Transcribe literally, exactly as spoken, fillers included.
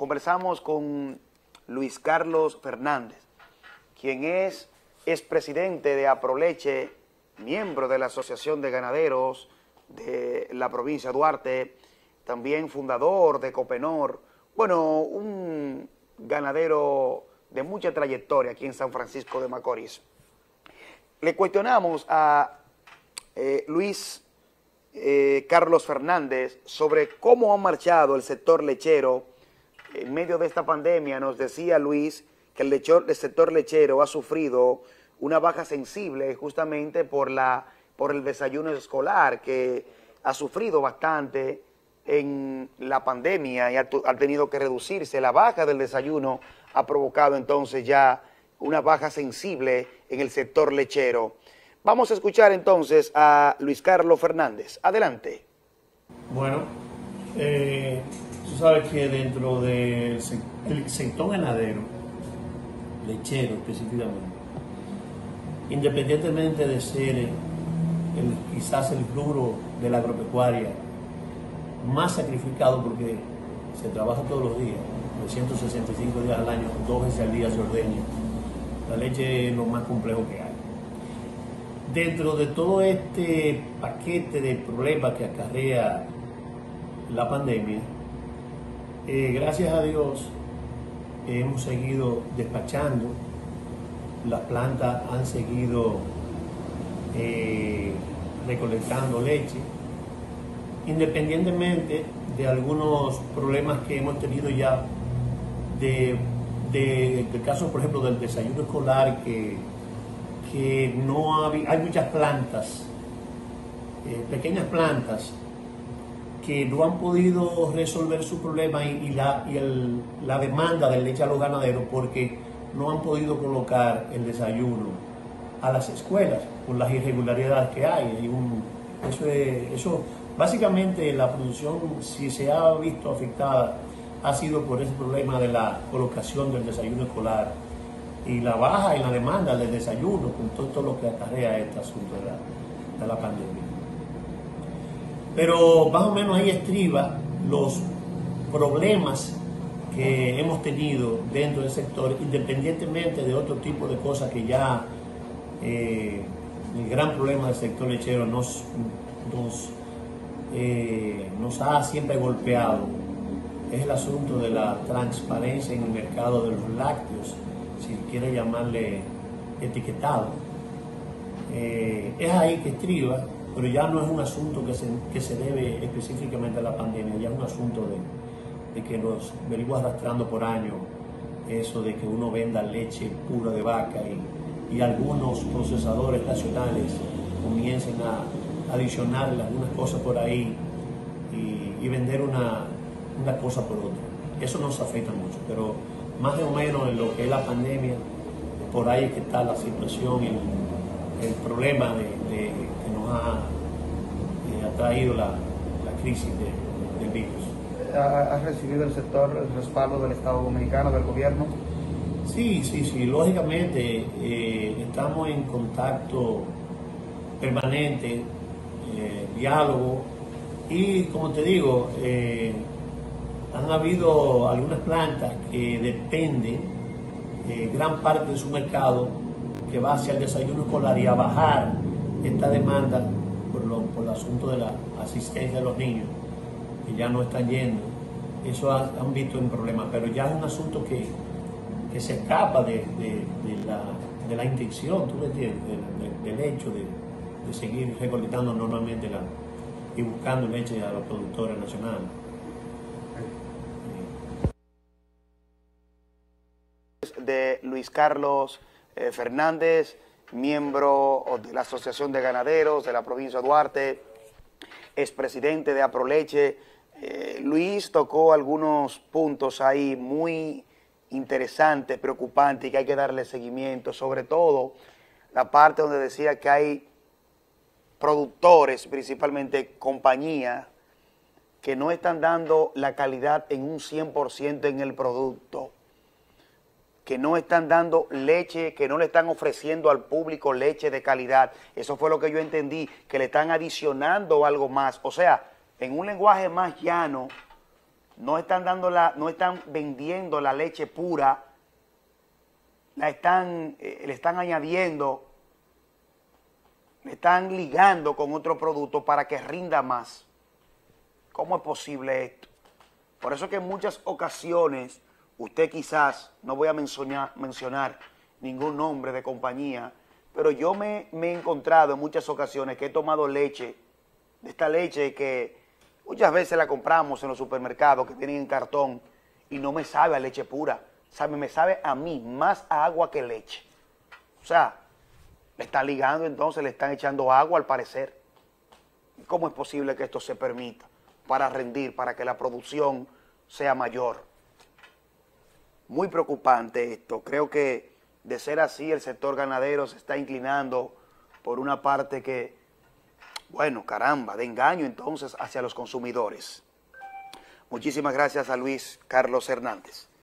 conversamos con Luis Carlos Fernández, quien es expresidente de Aproleche, miembro de la Asociación de Ganaderos de la provincia de Duarte, también fundador de Copenor, bueno, un ganadero de mucha trayectoria aquí en San Francisco de Macorís. Le cuestionamos a eh, Luis eh, Carlos Fernández sobre cómo ha marchado el sector lechero en medio de esta pandemia. Nos decía Luis que el, lechor, el sector lechero ha sufrido una baja sensible justamente por, la, por el desayuno escolar, que ha sufrido bastante en la pandemia y ha, ha tenido que reducirse. La baja del desayuno ha provocado entonces ya una baja sensible en el sector lechero. Vamos a escuchar entonces a Luis Carlos Fernández. Adelante. Bueno, eh, tú sabes que dentro del el sector ganadero, lechero específicamente, independientemente de ser el, quizás el rubro de la agropecuaria más sacrificado, porque se trabaja todos los días, trescientos sesenta y cinco días al año, dos veces al día se ordeña. La leche es lo más complejo que hay. Dentro de todo este paquete de problemas que acarrea la pandemia, eh, gracias a Dios hemos seguido despachando, las plantas han seguido eh, recolectando leche, independientemente de algunos problemas que hemos tenido ya, de, de, de casos, por ejemplo, del desayuno escolar, que, que no hay, hay muchas plantas, eh, pequeñas plantas, que no han podido resolver su problema y, y, la, y el, la demanda de leche a los ganaderos, porque no han podido colocar el desayuno a las escuelas por las irregularidades que hay. hay un, eso, es, eso básicamente la producción, si se ha visto afectada, ha sido por ese problema de la colocación del desayuno escolar y la baja en la demanda del desayuno, con todo, todo lo que acarrea este asunto de la, de la pandemia. Pero más o menos ahí estriba los problemas que hemos tenido dentro del sector, independientemente de otro tipo de cosas que ya eh, el gran problema del sector lechero nos, nos, eh, nos ha siempre golpeado. Es el asunto de la transparencia en el mercado de los lácteos, si quiere llamarle etiquetado. Eh, es ahí que estriba, pero ya no es un asunto que se, que se debe específicamente a la pandemia, ya es un asunto de, de que nos venimos arrastrando por años, eso de que uno venda leche pura de vaca y, y algunos procesadores nacionales comiencen a adicionarle algunas cosas por ahí y, y vender una, una cosa por otra. Eso nos afecta mucho, pero más o menos en lo que es la pandemia, por ahí es que está la situación y el, el problema de, de, que nos ha, eh, ha traído la, la crisis de, del virus. ¿Ha recibido el sector el respaldo del Estado Dominicano, del gobierno? Sí, sí, sí, lógicamente eh, estamos en contacto permanente, eh, diálogo, y como te digo, eh, han habido algunas plantas que dependen eh, gran parte de su mercado que va hacia el desayuno escolar y a bajar esta demanda por, lo, por el asunto de la asistencia de los niños, que ya no están yendo. Eso ha, han visto un problema, pero ya es un asunto que, que se escapa de, de, de, la, de la intención, ¿tú me entiendes? De, de, del hecho de, de seguir recolectando normalmente la, y buscando leche a los productores nacionales. De Luis Carlos eh, Fernández, miembro de la Asociación de Ganaderos de la provincia de Duarte, expresidente de Aproleche. Eh, Luis tocó algunos puntos ahí muy interesantes, preocupantes, y que hay que darle seguimiento, sobre todo la parte donde decía que hay productores, principalmente compañías, que no están dando la calidad en un cien por ciento en el producto, que no están dando leche, que no le están ofreciendo al público leche de calidad. Eso fue lo que yo entendí, que le están adicionando algo más. O sea, en un lenguaje más llano, no están dando la, no están vendiendo la leche pura, la están, eh, le están añadiendo, le están ligando con otro producto para que rinda más. ¿Cómo es posible esto? Por eso que en muchas ocasiones, usted quizás, no voy a mencionar, mencionar ningún nombre de compañía, pero yo me, me he encontrado en muchas ocasiones que he tomado leche, de esta leche que muchas veces la compramos en los supermercados, que vienen en cartón, y no me sabe a leche pura, sabe, me sabe a mí más a agua que leche. O sea, le están ligando, entonces le están echando agua al parecer. ¿Cómo es posible que esto se permita? Para rendir, para que la producción sea mayor. Muy preocupante esto. Creo que de ser así el sector ganadero se está inclinando por una parte que, bueno, caramba, de engaño entonces hacia los consumidores. Muchísimas gracias a Luis Carlos Hernández.